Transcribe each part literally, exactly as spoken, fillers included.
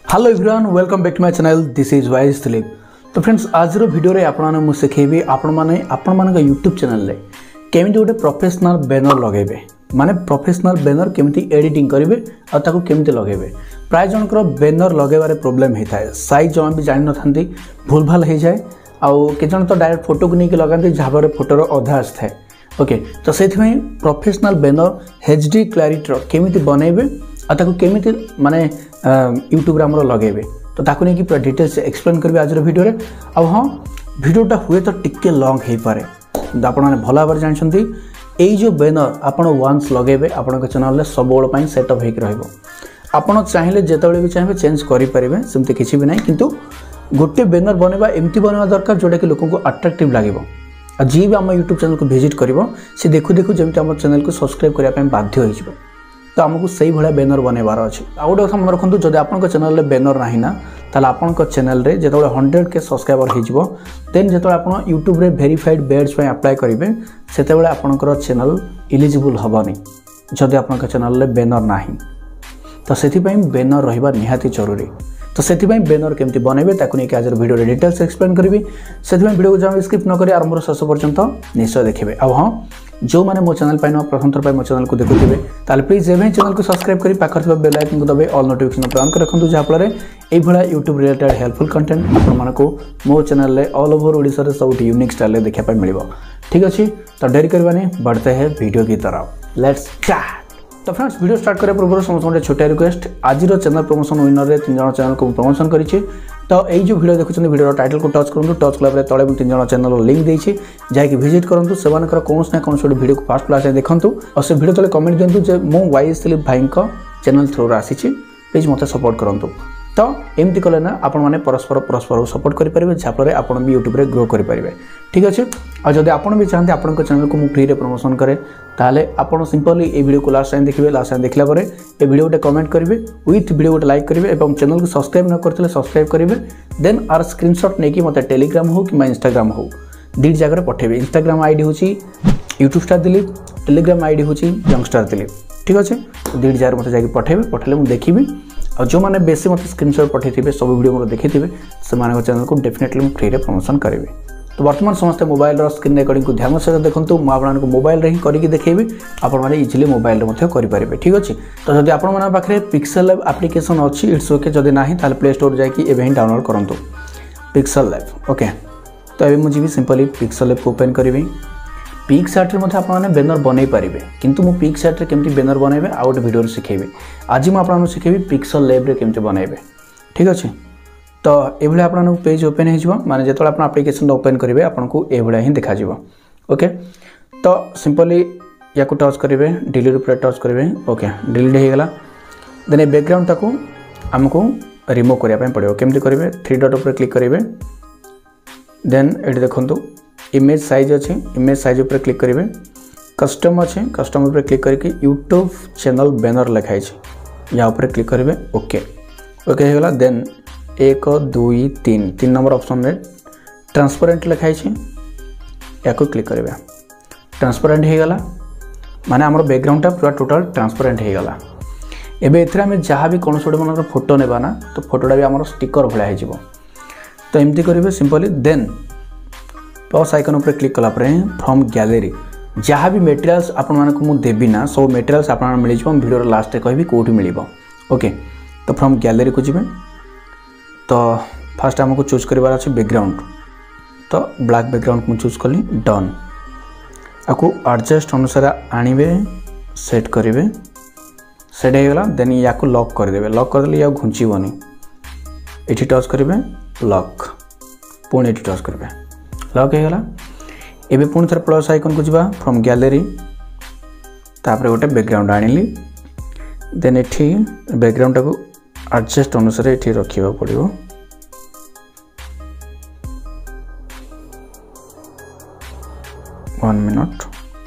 Hello everyone, welcome back to my channel. This is wise Dilip. तो friends, आज video रे आपण माने मु सिखेबी आपण माने आपण माने यूट्यूब चैनल रे केमिति गोटे प्रोफेशनल बैनर लगेबे, माने प्रोफेशनल बैनर केमिति एडिटिंग करिवे आ ताको केमिति लगेबे। प्राय जनकर बैनर लगेबारे प्रॉब्लम हेता है, साइज जमा भी जानि न थांती, भूल भाल हे जाए आ के जन तो डायरेक्ट फोटो को नहीं लगाती जहाँ फोटोर अधा आए। ओके, तो से प्रोफेशनल बैनर एचडी क्लारिटी केमिति बनइबे आ ताको केमिति माने यूट्यूब रे हमरो लगेबे, तो ताको नहीं कि पूरा डिटेल्स एक्सप्लेन करबे आज वीडियो रे। अब हाँ, वीडियोटा हुए तो टिके लॉन्ग हे पारे, आपण माने भला भाबरे जानछंती एई जो बैनर आपण वन्स लगेबे आपण के चैनल रे सब बेल पई सेटअप हेक रहइबो। आपण चाहिले जेतेबेले भी चाहेबे चेंज करि परिबे, सेमते किछि भी नै, किंतु गोटे बैनर बनवा एमती बनवा दरकार जोटा कि लोगों को अट्रैक्टिव लगे। जी भी आम यूट्यूब चैनल को विजिट कर सी देखु देखु जमी आम चैनल को सब्सक्राइब करने बाध्य हो, तो आमको से भाया बैनर बनवार अच्छे। आउ गोटे कथा मन रखु, जब आप चैनल बैनर ना ना ताले आपन चैनल रे जो हंड्रेड के सब्सक्राइबर हो देन जो आप यूट्यूब रे वेरीफाइड बैड्स अप्लाई करेंगे से आपंकर चैनल इलिजिबल हेनी जदि आप चैनल रे बैनर ना, तो से बैनर रहा निहाती जरूरी। तो से बैनर केमती बनइबे ताकू नहीं आज वीडियो डिटेल्स एक्सप्लेन करी, से वीडियो को जहाँ स्किप न करी आरंभ शेष पर्यंत निश्चय देखिए। अब हाँ, जो मैंने मो चैनल पाइन प्रथम थर मो चैनल को देखुए ताले प्लीज एवं चैनल को सब्सक्राइब करी पाखर बेल आइकन को दबे ऑल नोटिफिकेशन पर ऑन कर रखु, जहाँफल ये यूट्यूब रिलेटेड हेल्पफुल कंटेंट आपको मो चैनल ऑल ओवर ओडिशा रे सब यूनिक स्टाइल देखा मिल। ठीक अच्छे, तो डेरी करवानी बढ़ते हैं वीडियो की तरफ। Let's start. तो फ्रेंड्स, वीडियो स्टार्ट करने पूर्व समस्त छोटा रिक्वेस्ट, आज चैनल प्रमोशन विनर रे तीन जन चैनल को प्रमोशन करी। तो यही जो वीडियो देखुं वीडियो टाइटल को टच करूँ, टच कला तले तीन जन चैनल लिंक देती जैकि विजिट करूँ, से कौन ना कौन गोटे वीडियो को फास्ट क्लास देखूँ और से वीडियो तले कमेंट दिंतु जे मो वाइज दिलीप भाई चैनल थ्रू आसी, प्लीज मत सपोर्ट करूँ। तो एमती कले ना आपण मैंने परस्पर परस्पर सपोर्ट करेंगे, जहाँफल आप भी यूट्यूब रे ग्रो करेंगे। ठीक अच्छे, और जब आप भी चाहते आपण चैनल को फ्री प्रमोशन करे ताले आपण सिंपली ये वीडियो को लास्ट टाइम देखिए। लास्ट टाइम देखला पर ये वीडियो गोटे कमेंट करेंगे, विथ वीडियो गोटे लाइक करेंगे और चैनल को सब्सक्राइब न करते सब्सक्राइब करेंगे। देन आर स्क्रीनशॉट नहीं कि मत टेलीग्राम हो कि इंस्टाग्राम हो दी जगह पठेबे। इंस्टाग्राम आईडी हूँ YouTube star Dilip, Telegram ID हूँ यंगस्टार दिलीप। ठीक अच्छे, तो दी जगह मत जाकि पठेबे, पठेले मुझे देखी और जो मैंने बेसी मत स्क्रीनशॉट पठे सब वीडियो मोर देखी से चैनल को डेफिनेटली फ्री रे प्रमोशन करेंगे। तो वर्तमान समस्त मोबाइल स्क्रीन रिकॉर्डिंग को ध्यान सहित देखूँ, मुझे मोबाइल रे ही करके देखी आपने इजिली मोबाइल करेंगे। ठीक अच्छे, तो जब आप पाखे पिक्सेल लैब एप्लिकेशन अच्छी इट्स ओके, जब ना ताले प्ले स्टोर जाकि एवं डाउनलोड करूँ पिक्सेल लैब। ओके, तो ये मुझे सिंपली पिक्सेल लैब को ओपन करी। पिक्सार्ट रे मते आपने बैनर बनई पारिबे, किंतु मु पिक्सार्ट रे केमती बैनर बनइबे आ गोटे वीडियो सिखेबी। आज मु आपन सिखेबी पिक्सेल लैब रे केमती बनइबे। ठीक अच्छे, तो ये भाई आपन पेज ओपन हो माने जो आप एप्लिकेशन ओपन करेंगे आपको ये भाया ही देखा। ओके, तो सिंपली या टच करेंगे, डिलीट पर टच करेंगे। ओके, डिलीट हो गला। देन ये बैकग्राउंड ताको आमको रिमूव करने पड़ो। केमती करेंगे, थ्री डॉट पर क्लिक करेंगे। देन ये देखो इमेज साइज अच्छे, इमेज साइज पर क्लिक करेंगे। कस्टम अच्छे, कस्टम पर क्लिक करके यूट्यूब चैनल बैनर लिखाई या ऊपर क्लिक करेंगे। ओके ओके हो गला। देन एक दुई तीन तीन नंबर ऑप्शन रे ट्रांसपेरेंट लिखाई या क्लिक करेंगे। ट्रांसपेरेंट हो गला माने आमर बैकग्राउंडटा पूरा टोटल ट्रांसपेरेंट हो गला। एबे एथरे आमे जहाँ भी कौन गोटे मन फोटो नेबा ना, तो फोटोटा भी आमर स्टिकर भाया हो। तो एमती करेंगे सिंपली। देन प्लस आइकन उपर क्लिक कला फ्रॉम गैलरी जहाँ भी मेटेरियल्स आपको देवी ना, सब मेटेरियल्स आप मिल जाए। वीडियो लास्ट कहि कौटी मिल। ओके, तो फ्रॉम गैलरी को जीवे। तो फास्ट आमको चूज करार अच्छे बैकग्राउंड, तो ब्लैक बैकग्राउंड को चूज कली। डन, आपको एडजस्ट अनुसार आनिबे, सेट करेंगे। सेट हो गला। देन या लॉक करदे। लॉक करदे या घुंचबनी, ये टच करेंगे लॉक, पुणी ये टच करेंगे लॉक हो गला। एबे पुणी थर प्लस आइकन को जीवा फ्रॉम गैलरी, तापर गोटे बैकग्राउंड आनिली। देन एठी बैकग्राउंड को एडजस्ट अनुसार एठी रखिबा पड़िबो। वन मिनट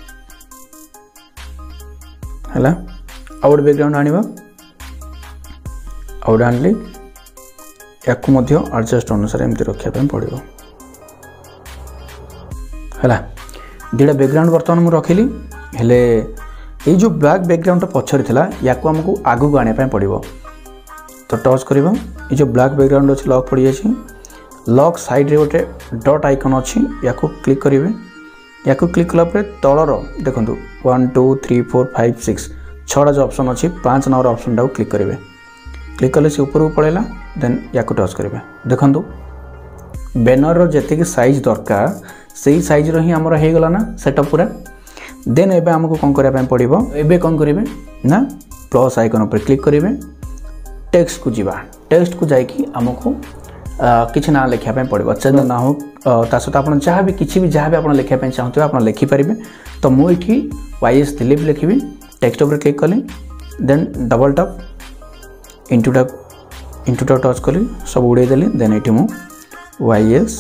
हैला। आउट बैकग्राउंड आनिबा, आउट आनली याकु मध्य एडजस्ट अनुसार एमती रखिबा पड़िबो हैला। दुटा बैकग्राउंड बर्तमान मुझे रखिली हेले ये जो ब्लैक बैकग्राउंड पछरे थिला याकु हमको आगु आने पड़ो। तो टच करवा ये जो ब्लैक बैकग्राउंड अच्छे लॉक पड़ जाए लॉक साइड रे गोटे डॉट आइकन अच्छी या क्लिक करेंगे या क्लिक कलापर तलर देखो one two three four five six छटा जो ऑप्शन अच्छी पाँच नंबर ऑप्शन टाक क्लिक करेंगे क्लिक कले से ऊपर को पड़ेगा देन या टच करेंगे देखो बैनर जी साइज दरकार से ही साइज रही आमर हो गला ना सेटअप पूरा देन एबे हमको कौन करने पड़ो एबे कौन करेंगे ना प्लस आइकन पर क्लिक करेंगे टेक्स्ट को जीवा टेक्स्ट को जाकि आमको किसी ना लिखापी पड़ो चैनल ना हो ता सहित आप जहाँ भी किसी भी जहाँ भी आप लिखापी चाहते आप लिखिपारे तो मुझे वाई एस दिलीप लिखी टेक्स्ट पर क्लिक कली then double tap into tap into tap touch कली सब उड़े देली देन ये मु Y S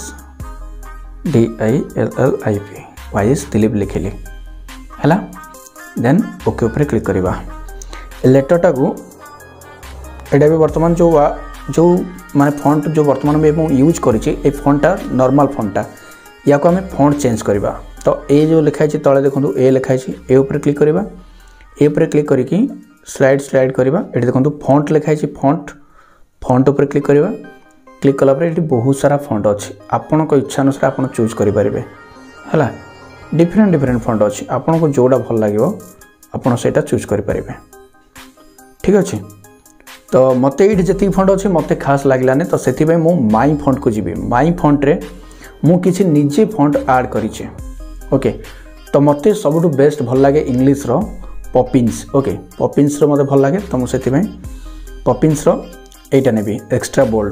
D I L L I P Y S Dilip लिखिली है देन ओके ऊपर क्लिक करवा लेटरटा को यहाँ भी बर्तमान जो जो माने फॉन्ट जो बर्तमान में यूज करी फॉन्टा नॉर्मल फॉन्टा या को आम फॉन्ट चेंज करवा तो ए जो लिखाई तले देखो ए लिखाई ए ऊपर क्लिक करवा ए ऊपर क्लिक करके स्लाइड स्लाइड करवा ये देखो फॉन्ट लिखाई फॉन्ट फॉन्ट ऊपर क्लिक करवा क्लिक कलापर ये बहुत सारा फॉन्ट अच्छी आपण को इच्छा अनुसार आप चूज करेंगे है डिफरेंट डिफरेंट फॉन्ट अच्छी आपन को जोड़ा भल लगे आपड़ से चूज करेंगे ठीक अच्छे तो मत ये जी फॉन्ट अच्छे मत खास लगलानी तो से मु माई फॉन्ट को जी माई फॉन्ट रे मु किसी निजे फॉन्ट ऐड करिचे ओके तो मत सब बेस्ट भल लगे इंग्लिश रो पॉपिंस ओके पॉपिंस रो मत भल लगे तो मुझे पॉपिंस रो एटा नेबी एक्स्ट्रा बोल्ड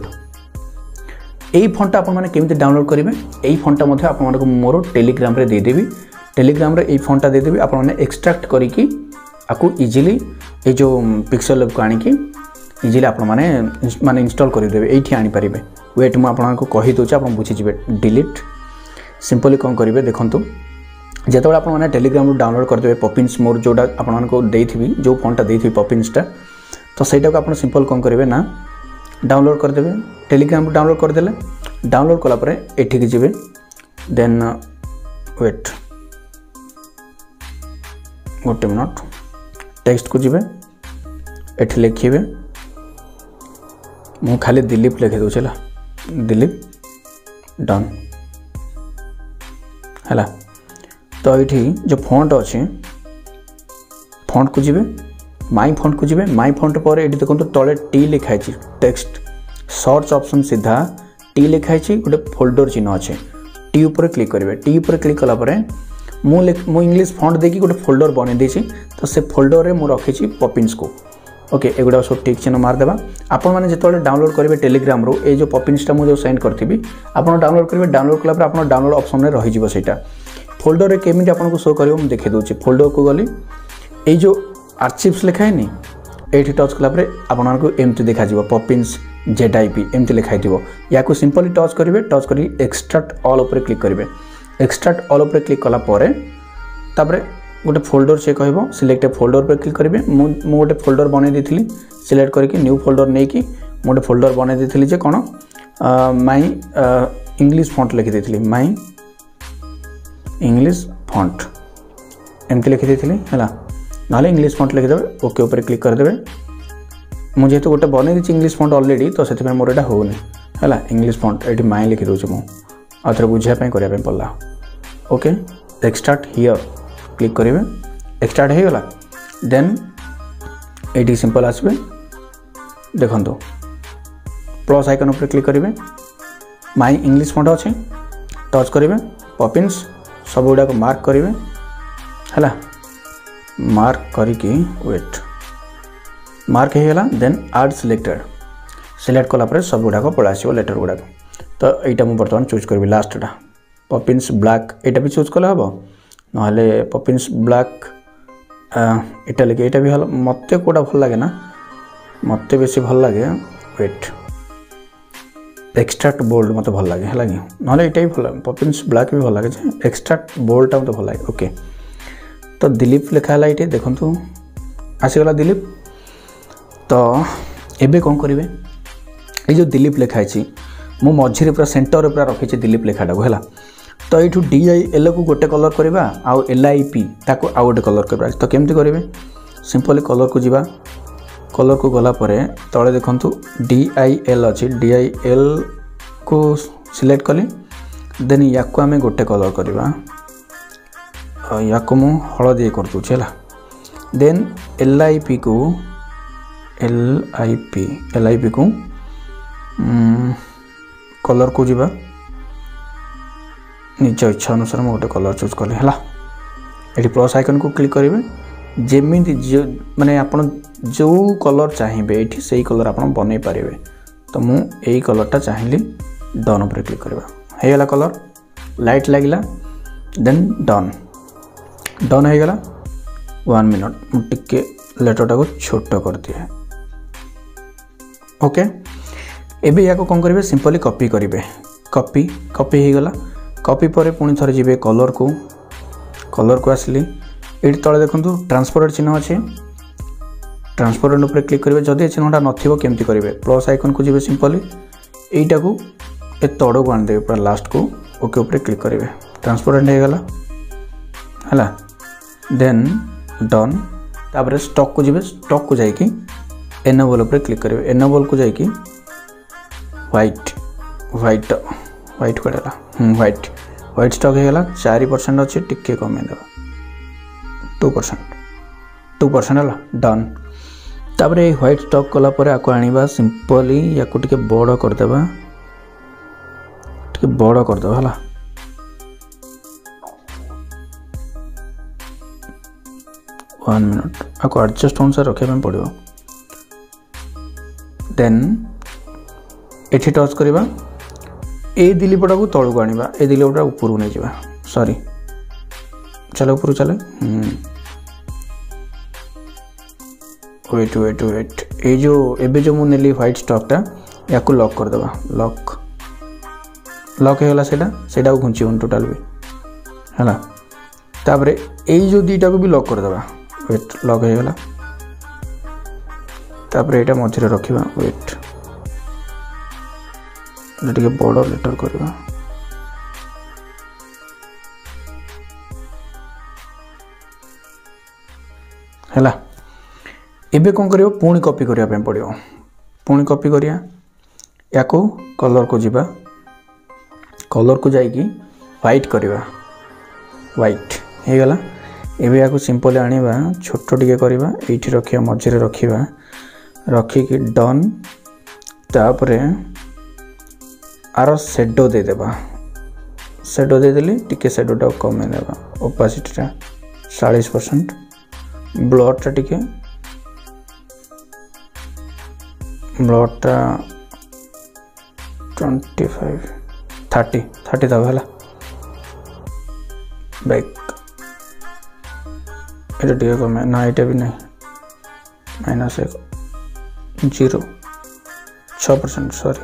यही फॉन्टा आप केमी डाउनलोड करेंगे यही फॉन्टा आप मोर टेलीग्राम रे देदेवी टेलीग्राम रे यही फॉन्टा देदेवी आप एक्सट्रैक्ट करके आपको इजीली ये जो पिक्सल लैब को आनिकी इजीली आप माने इंस्टॉल करदेवे ये आनी पारे वेट मुझे आपको कही दूचे आप बुझीजे डिलीट सिंपली कौन करेंगे देखूँ जो आप टेलीग्राम डाउनलोड करदे पॉपिंस मोर जोड़ा आपको देथी जो फॉन्टा देथी पॉपिंसटा तो सहीटा को आप सिंपल कौन करेंगे ना डाउनलोड करदेवे टेलीग्राम डाउनलोड करदेले डाउनलोड कलापर एठिक जीवे देन वेट गोटे मिनट टेक्स्ट को जीवे एठी लिखिबे मु खाली दिलीप लिखि दो चला दिलीप डन है तो ये जो फॉन्ट अच्छे फॉन्ट को जीवे माई फॉन्ट को जीवे माई फॉन्ट पर ये देखो तले टी लिखाई टेक्स्ट सर्च ऑप्शन सीधा टी लिखाई गोटे फोल्डर चिन्ह अच्छे टी ऊपर क्लिक करेंगे टी ऊपर क्लिक कलापर मु इंग्लिश फॉन्ट देकी गोटे फोल्डर बन देसी तो से फोल्डर रे मु रखी पॉपिंस को ओके एगुड़ा सब टिक चिन्ह मारदेवा आपण मैंने जो डाउनलोड करेंगे टेलीग्राम रो ये जो पॉपिंसटा मुझे सेंड करी आप डाउनलोड करेंगे डाउनलोड कलापर आप डाउनलोड ऑप्शन में रही सेटा फोल्डर रे केमी आपको शो कर देखे दूसरी फोल्डर को गली ये जो आर्चिव्स लिखाए नी ये टच कलापर आपको एमती देखा पॉपिंस जेड आई पी एमती लिखाई थी या सिंपली टच करेंगे टच कर एक्सट्रैक्ट ऑल उपर क्लिक करेंगे एक्सट्रैक्ट ऑल उपर क्लिक कलापर तापर गोटे फोल्डर से कह सिलेक्ट फोल्डर पर क्लिक करेंगे मुझे गोटे फोल्डर बन दी सिलेक्ट करके न्यू फोल्डर नहीं कि गोटे फोल्डर बन दी जे कौन माई इंग्लिश फॉन्ट लिखी माई इंग्लिश फॉन्ट एमती लिखी है ना इंग्लिश फॉन्ट लिखिदेवे ओके ऊपर क्लिक करदे मुझे तो गोटे बन दी इंग्लिश फॉन्ट ऑलरेडी तो से मोर एटा होनी है इंग्लिश फॉन्ट ये माई लिखी दूसरी मुझे आउ थे बुझापी करने पड़ा ओके एक्सट्रैक्ट हियर क्लिक करेंगे एक्सट्रैक्ट हो गला देन ये सिंपल आसबे देखो प्लस आइकन पर क्लिक करेंगे माई इंग्लिश फॉन्ट अच्छे टच करेंगे पॉपिंस सब गुड़ाक मार्क करेंगे है मार्क करके वेट मार्क हो गला देन आड सिलेक्टेड सिलेक्ट कलापर सब गुड़ाक पड़ा आसो लेटर गुड़ाक तो यहाँ मुझे बर्तमान चूज करी लास्टा पॉपिंस ब्लैक यहाँ भी चूज कले हम ना पॉपिंस ब्लैक इटा लिखे यहाँ भी भल मत कौटा भल लगे ना मत बेसी भल लगे वेट एक्सट्रैक्ट बोल्ड मत भल लगे है ना यहाँ भी भल लगे पॉपिंस ब्लैक भी भल लगे एक्सट्रैक्ट बोल्डटा मत भल लगे ओके तो दिलीप लिखा है ये देखो आसीगला दिलीप तो एबे कौन करेंगे ये जो दिलीप लिखाई मु मझे पूरा सेंटर पूरा रखी दिलीप लिखाटा को है तो ये डी आई एल को गोटे कलर करवा आउ एल आई पी ताको आउ गोटे कलर करवा तो केमती करेंगे सिंपली कलर को जीवा कलर को गला परे तले देखंतु डी आई एल अछि डी आई एल को सिलेक्ट कली देन याको आमे गोटे कलर करबा याको मु हळदी कर दु छला देन एल आई पी को L I P L I P को कलर को जीवा निज इच्छा अनुसार मैं गोटे कलर चूज कली है ये प्लस आइकन को क्लिक करेंगे जमी जो माने आपन जो कलर चाहिए ये से कलर आप बन पारे तो मु यही कलरटा चाहिए डन उपर क्लिक करवा है कलर लाइट लगिला देन डन डन हो गला वन मिनट मुझे लेटरटा को छोट कर दिए ओके एबे या को कौन करेंगे सिंपली कॉपी करेंगे कॉपी कॉपी हो गला कॉपी पर पुणी थोड़े जी कलर को कलर को आसली ये तले देखो ट्रांसपेरेंट चिन्ह अच्छे ट्रांसपेरेंट उपर क्लिक करेंगे जदि चिन्हटा नथिबो केमती करेंगे प्लस आइकन को जी सिंपली यहीटा को ए तड़ को आनदे पूरा लास्ट को ओके उपर क्लिक करेंगे ट्रांसपेरेंट हो गला है देन डन तापर स्टॉक को जी स्टॉक को जाकि एनेबल उपर क्लिक करेंगे एनेबल को जाकि व्हाइट व्हाइट व्हाइट करेला व्हाइट व्हाइट स्टॉक हो गला चार परसेंट अच्छे टिके कमे देवा टू परसेंट टू परसेंट है डन तापर ये व्हाइट स्टॉक कला परे आको आनिबा सिंपली या को टिके बड़ कर देबा टिके बड़ कर देबा हला वन मिनट आको एडजस्ट अनुसार रखे में पड़िबो देन एठी टच करबा ए दिलीपटा को तलू को आनिबा ए दिलीपटा ऊपर को नहीं जावा सॉरी चलो ऊपर चले वेट वेट वेट ये जो एबे जो मुझे नेली व्हाइट स्टॉकटा या को लॉक कर देबा लॉक लॉक हो गला सेटा सेटा को घुंची उन टोटल भी हैला तापर ए जो दीटा को भी लॉक कर देबा वेट लॉक हो गला तापर एटा मझरे रखिबा वेट टिके बड़ लेटर करबा हैला एबे कौन करियो पुणी कॉपी करिया पे पड़ियो पुणी कॉपी करिया या को कलर को जीवा कलर को जाई कि व्हाइट करिवा व्हाइट हे गला एबे या को सिंपल आनिबा छोटो टिके करिवा एठी रखिया मझरे रखिवा रखी कि डन तापरे आर शेडो दे देबा शेडो दे देली टिके शेडोटा कमे देबा ओपासिटीटा चालीस परसेंट ब्लडटा टिके ब्लडटा ट्वेंटी फाइव थर्टी थर्टी दबा है बैक ये टिके कमे ना ये भी नहीं माइनस एक जीरो छः परसेंट सॉरी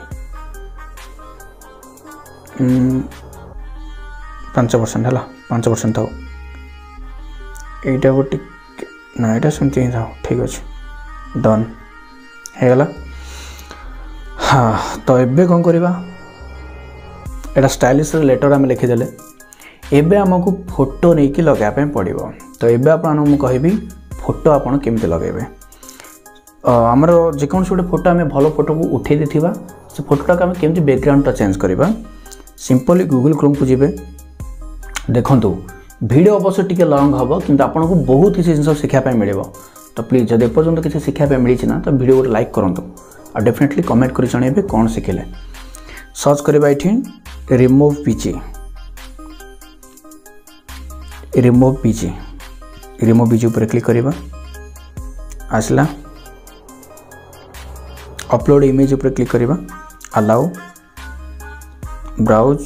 पांच परसेंट है पांच परसेंट था यहीटा को ना यहाँ सेमती ही था ठीक अच्छे डन हो गला हाँ तो एबे कौन करवा एटा स्टाइलिश लेटर आम लिखिदेले एबे आमको फोटो नहीं कि लगाया पड़ो तो एबे आपन कहबी फोटो आपन केमती लगेबे आमर जेकोसी गोटे फोटो आम भल फोटो को उठे देथिबा से फोटोटा को आम केमती बैकग्राउंडटा चेंज करवा सिंपली गूगल क्रोम को जीवे देखंतु वीडियो अवश्य टिके लॉन्ग हम किंतु आपन को बहुत किसी जिन शिखापी मिले तो प्लीज जब एपर्तंत किसी शिखापी मिली ना तो वीडियो गोटे लाइक करूँ और डेफिनेटली कमेंट कर जनइबे कौन शिखिले सर्च करवा ये remove BG remove BG remove BG ऊपर क्लिक करवा आसला अपलोड इमेज ऊपर क्लिक करवा अलाउ ब्राउज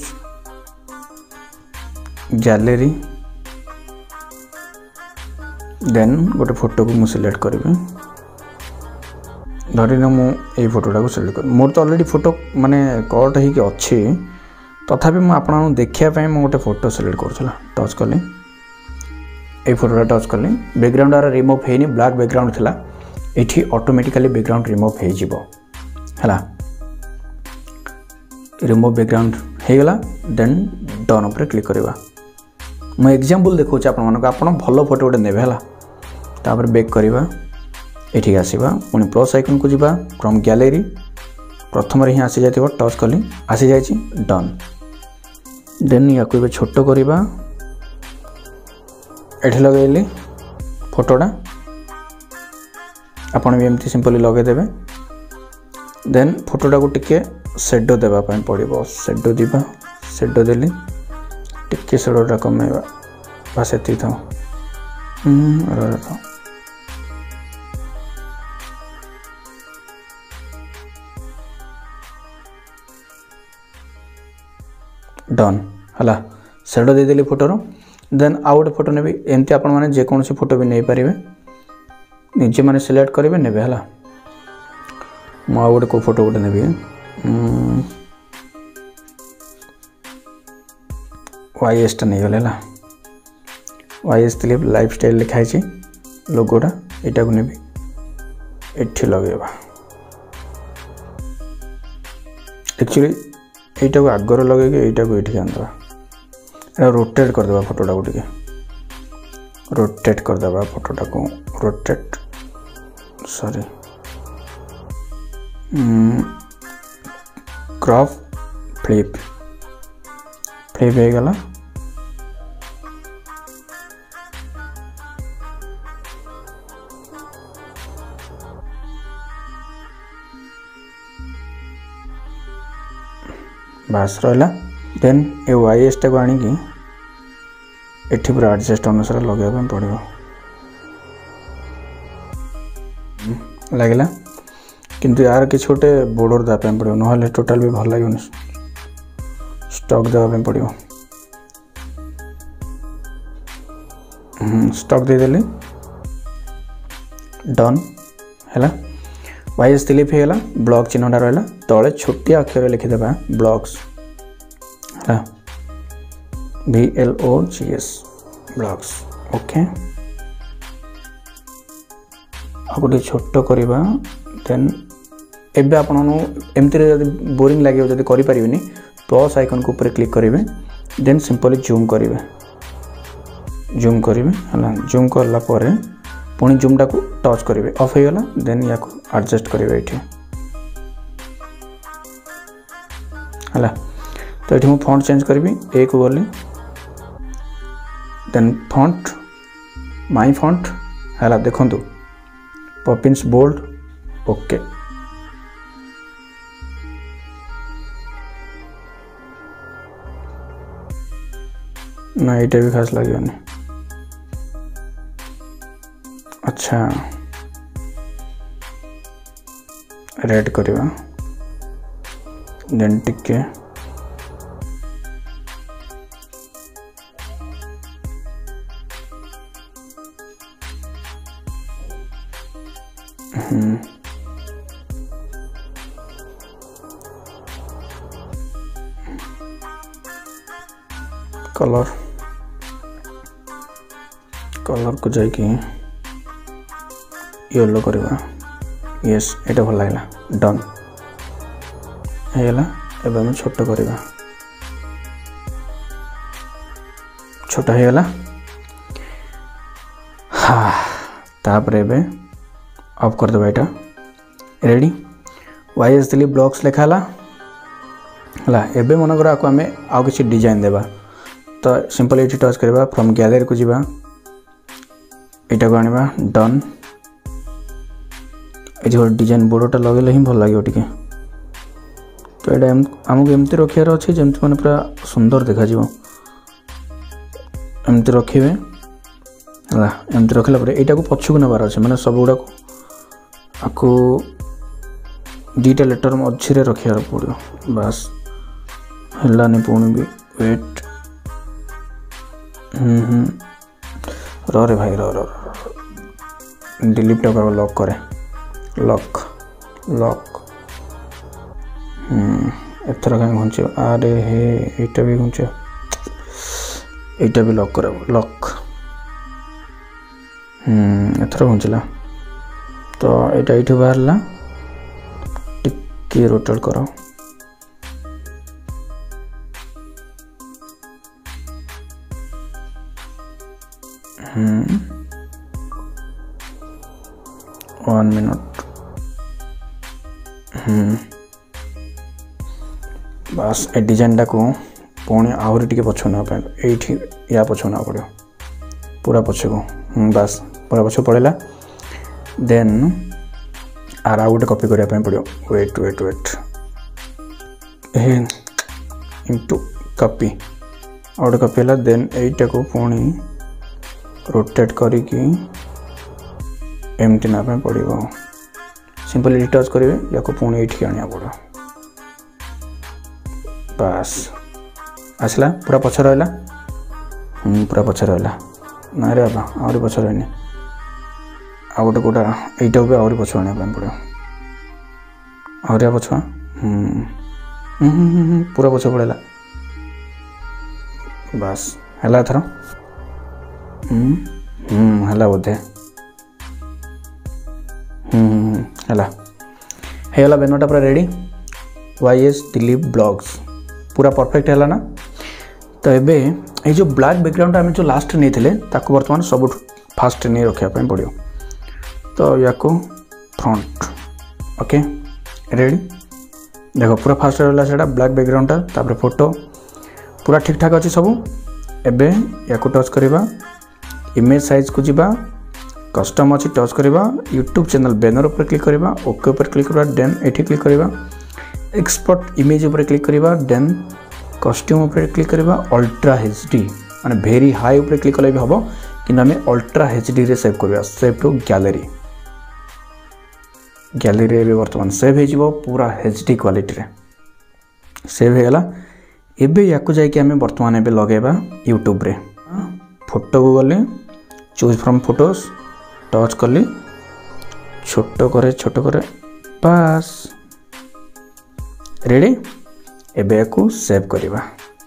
गैलरी देन गोटे फोटो को मुझे सिलेक्ट करी धरी ना मुझे फोटोटा को सिलेक्ट कर मोर तो ऑलरेडी फोटो माने कट हो अच्छी तथापि मुझे आपको देखापी मुझे गोटे फोटो सिलेक्ट करूला टच कली ये फोटोटा टच कली बैकग्राउंड आर रिमूव होनी ब्लैक बैकग्राउंड थिला एठी ऑटोमेटिकली बैकग्राउंड रिमूव हो जिवो हैला रिमूव बैकग्राउंड हो गला देन डन उपर क्लिक करवा मुझे एग्जांपल देखा आप भल फोटो गोटे ने तापर बैक करवा ये आसवा पुणी प्लस आइकन को जीवा फ्रॉम गैलरी प्रथम ही आसी जाइए टच कली आसी जाइए डन देन या छोट करवा ये लगेली फोटोटा आपन भी एमती सिंपली लगेदेवे देन फोटोटा को टिके शेडो देवाई पड़ो शेडो दिवा शेडो देली टिके शेडोटा कमेवा बस ये था डन है शेडो देदेली फोटोर देन आउ गोटे फोटो नेबी एमती आपण माने जेकोसी फोटो भी नहीं पारे निजे माने सिलेक्ट करेंगे नेबे है मु आउ गोटे को फोटो गोटे नेबी वाई एस टा नहीं गले Y S Dilip lifestyle लिखाई लोगोटा यहाँ को नेबी एठी लगेबा एक्चुअली यहाँ को आगर लगे यहाँ को ये आनदेवा रोटेट करदेवा फोटोटा को टिके रोटेट करदेवा फोटोटा को rotate sorry crop flip flip हो गला बास रहा देन ए वाई एस टा को आनिकी एठी पूरा एडजस्ट अनुसार लगे पड़ो लगला किंतु यार कि गोटे बॉर्डर देवाई पड़ो ना टोटाल भी भल लगे स्टॉक देवाई पड़ो स्टॉक देदेली डन है वाई एस स्लीप हो गला ब्लॉक चिन्हटा रहा तले छोटिया अक्षर लिखिदेवा blogs B L O G S blogs okay आगे छोट करवा देन एबे आपण एमती बोरिंग लगे जब करें प्लस आइकन को ऊपर क्लिक करेंगे देन सिंपली जूम करेंगे जूम करेंगे है जूम करला पर पुणी जूमटा को टच करेंगे ऑफ हो गला देन या एडजस्ट करेंगे ये है तो ये मुझे फॉन्ट चेंज करी ए को गली देन फॉन्ट माई फॉन्ट है देखु पॉपिंस बोल्ड ओके ना ये भी खास लगे अच्छा रेड करवा देन टिके कलर कलर को जाइए येलो करवा यस ये भल लगे डन है एवं छोट करवा छोटा हो गला हाँ तापर एबे ऑफ कर देबा एटा ready Y S Dilip blogs लिखाला हला एबे मन करा को हमें आउ किसी डिजाइन देबा तो सिंपल ये टच करवा फ्रॉम गैलरी को जीवा एटा को आनिबा डन ए जो डिजाइन बोर्डटा लगेले ही भल लागियो टिके तो एटा हमको एमती रखियार अच्छे जमती मैंने पूरा सुंदर देखा एमती रखे है एमती रखला यहाँ को पछक नबार अच्छे मैंने सब गुड़ा आपको दीटा लेटर मझे रखार पड़ो बास है पुणी भी वेट रे भाई र डिलीट टाक लॉक करे लॉक लॉक एथर कहीं घुंच अरे हे यहाँ भी घुंच यहाँ भी लॉक कर लॉक एथर घुंचला तो यहाँ ये बाहर टिके रोटेट कर वन मिनट बस ए डिजाइन को पुणी आहरी टे पछू ना ये या पछू ना पड़ो पूरा पछको बस पूरा पछ पड़ेगा देन आर आउ गोटे कॉपी करने पड़ो wait wait wait into copy out copy है देन एटा को पुणी रोटेट करिकी एमती ना पड़ो सिंपली टच करेंगे या पुणी ये आने पड़ो बस आसला पूरा पछ रहा पूरा पछ रहा ना रे बाबा आहरी पछ रही आ गोटे कौटा यहीटा भी आहरी पछ आने पड़ो आहरिया पछ पूरा पछ पड़ेगा बस है थर है बोधे है बैनरटा पूरा ready Y S Dilip blogs पूरा परफेक्ट है ना। तो ये ये जो ब्लैक बैकग्राउंड आम जो लास्ट नहीं थे ताको बर्तमान सब फास्ट नहीं रखापी पड़ो तो या फ्रंट ओके रेडी देखो पूरा फास्ट रहा है ब्लैक बैकग्राउंडटा तापर फोटो पूरा ठीक ठाक अच्छी सब एबे या टच करवा इमेज साइज को जीवा कस्टम अच्छी टच करवा यूट्यूब चैनल बैनर उपर क्लिक करवा ओके उपर क्लिक करवा देन एठी क्लिक करवा एक्सपोर्ट इमेज उपर क्लिक करवा देन कस्ट्यूम उपर क्लिक करवा अल्ट्रा एचडी माने वेरी हाई उपर क्लिक कले भी हबो कि आम अल्ट्रा एचडी रे सेव करवा सेव टू गैलरी गैलरी रे वर्तमान सेव हो पूरा एचडी क्वालिटी रे सेव हो गला एबे याकु जाय कि आम वर्तमान एबे लगेबा यूट्यूब रे फोटो को गले चूज फ्रॉम फोटोज टच कली छोट करे छोट करे बस रेडी एबे को सेव करवा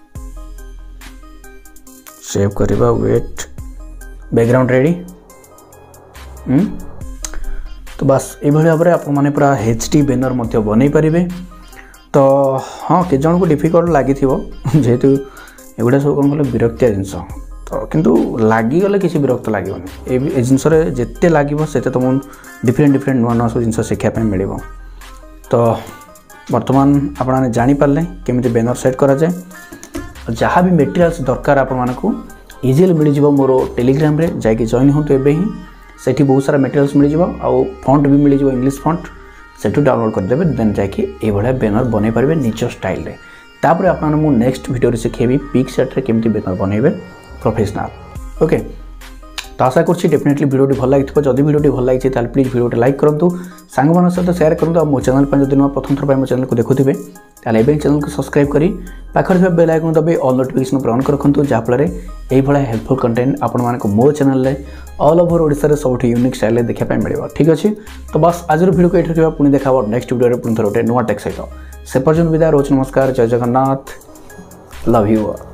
सेव करवा वेट बैकग्राउंड रेडी हम्म तो बस ये भाव में आपने पूरा एचडी बैनर बन पारे तो हाँ के जन को डिफिकल्ट लगी जेहेतु एगुड़ा सब कौन कल विरक्तिया जिनस तो किंतु लगिगले किसी विरक्त लगे ये जिनस जिते लगे से तुम डिफरेन्ट डिफरेन्ट नुआ नुआ सब जिन शिखापी मिल तो बर्तमान आपने जानीपारे केमी बैनर सेट करा जाए जहाँ भी मटेरियल्स दरकार आपको इजिली मिल जाव मोर टेलीग्राम रे जाकि जॉइन हूँ एवं ही सेठी बहुत सारा मटेरियल्स मिल जाव आउ फंट भी मिल जाव इंग्लिश फंट सेठू डाउनलोड करदेवे देन जाकि ये बैनर बन पारे निज स्टाइल रे तापर आपन मु नेक्स्ट वीडियो शिखेबी पिक्सेट रे केमती बैनर बनइबे प्रोफेशनल ओके तो आशा कर डेफिनेटली वीडियो भल लगी जदि वीडियो भल लगी तो प्लीज वीडियो लाइक करूँ सांग मान सहित शेयर करूँ और मो चैनल पर जब प्रथम थर मो चैनल को देखुथे ताले चैनल को सब्सक्राइब करी पाखर बेल आइकन दबाई ऑल नोटिफिकेशन पर ऑन रखुँ जहाँफल ये हेल्पफुल कंटेंट आपण मानक मो चैनल रे ऑल ओवर ओडिशा सब यूनिक स्टाइल देखापी मिल ठीक अच्छे। तो बस आज वीडियो को ये पुणी देखा नेक्स्ट वीडियो पुणी थे गोटे नुआ टेक सहित से पर्यटन विदाय रोज नमस्कार जय जगन्नाथ लव यू।